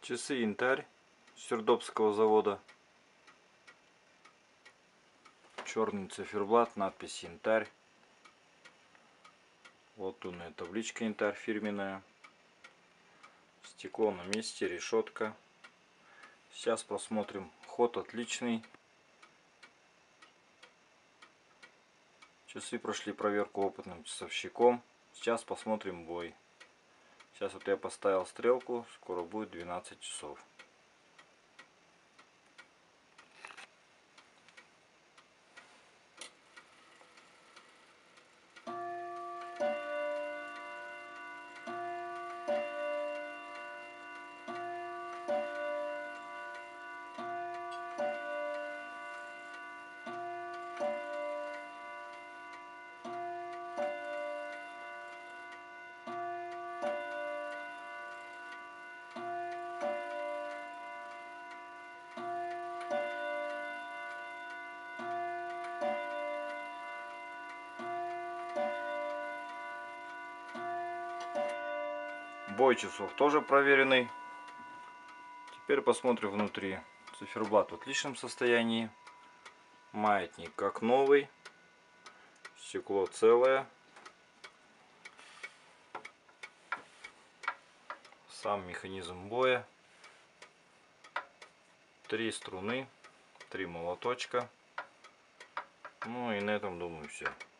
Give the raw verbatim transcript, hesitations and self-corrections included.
Часы Янтарь Сердобского завода. Черный циферблат, надпись Янтарь. Латунная табличка Янтарь фирменная. Стекло на месте, решетка. Сейчас посмотрим. Ход отличный. Часы прошли проверку опытным часовщиком. Сейчас посмотрим бой. Сейчас вот я поставил стрелку. Скоро будет двенадцать часов. Бой часов тоже проверенный. Теперь посмотрим внутри. Циферблат в отличном состоянии. Маятник как новый. Стекло целое. Сам механизм боя. Три струны. Три молоточка. Ну и на этом, думаю, все.